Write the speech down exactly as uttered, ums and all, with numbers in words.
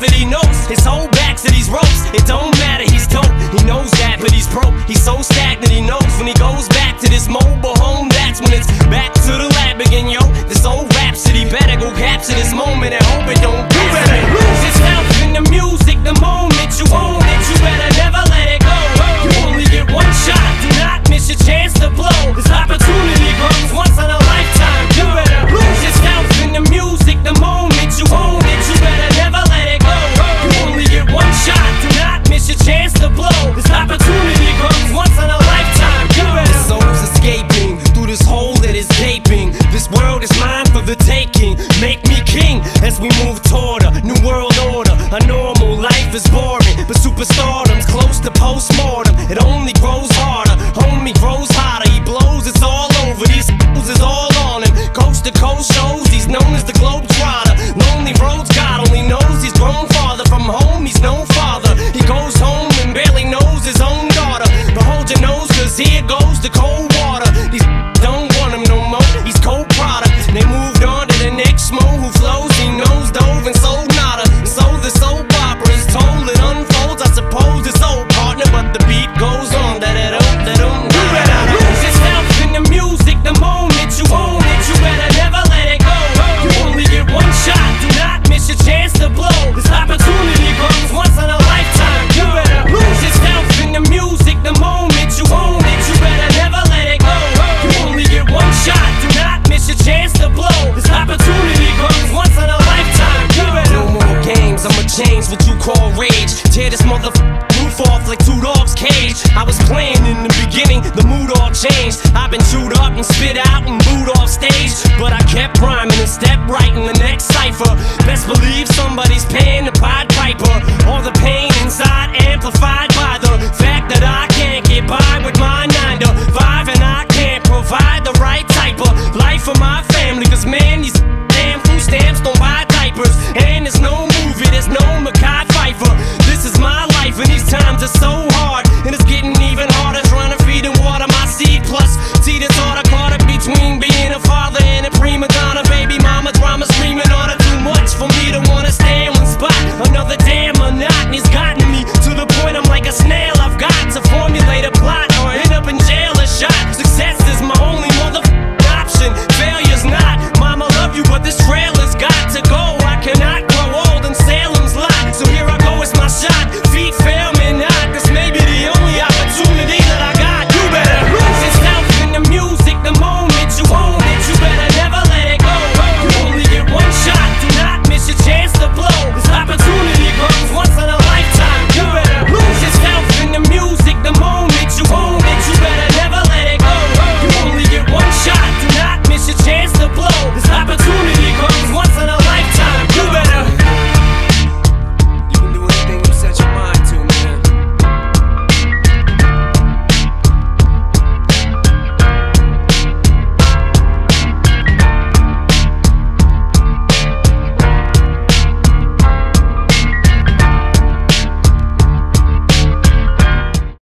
gravity knows his whole back to these ropes. It don't matter, he's dope. He knows that, but he's broke. He's so stagnant, he knows when he goes back to this mobile home, that's when it's back to the lab again, yo. This old rhapsody better go capture this moment and hope it don't do better. Lose yourself in the music the moment you own it. You better never let it go. You only get one shot, do not miss your chance to blow. This opportunity comes once in a lifetime. You better lose yourself in the music the moment you own it. You better never let it go. You only get one shot, do not miss your chance to blow. This opportunity comes once in a lifetime. You better. The soul's escaping through this hole that is gaping. This world is mine for the taking. Make me king as we move toward a new world order. A normal life is boring, but superstardom's close to postmortem. It only grows harder, homie grows hotter. He blows, it's all over. These fools is all on him. Coast to coast shows, he's known as the Globetrotter. Lonely roads, God only knows he's grown farther from home. He's no father. He goes home and barely knows his own daughter. But hold your nose, cause here goes the cold water. These don't want him no more. He's cold product. They moved on to the next mo who flows. He knows dove and sold nada. And so the soap opera is told. It unfolds. I suppose it's old partner, but the beat goes on. That it don't, that don't. You better lose yourself in the music the moment you own it. You better never let it go. You only get one shot. Do not miss your chance to blow. This opportunity comes once in a lifetime. You better lose yourself in the music the moment you own it. You better never let it go. You only get one shot. Do not miss your chance to blow. This opportunity comes once in a lifetime. You better. No more games. I'ma change what you call rage. Tear this motherfucker roof off like two dogs' cage. I was playing in the beginning, the mood all changed. I've been chewed up and spit out and booed off stage, but I kept rhyming and stepped right in the next cipher. Best believe somebody's paying